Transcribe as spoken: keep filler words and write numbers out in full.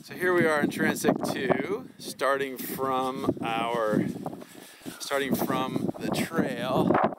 So here we are in Transect two, starting from our, starting from the trail.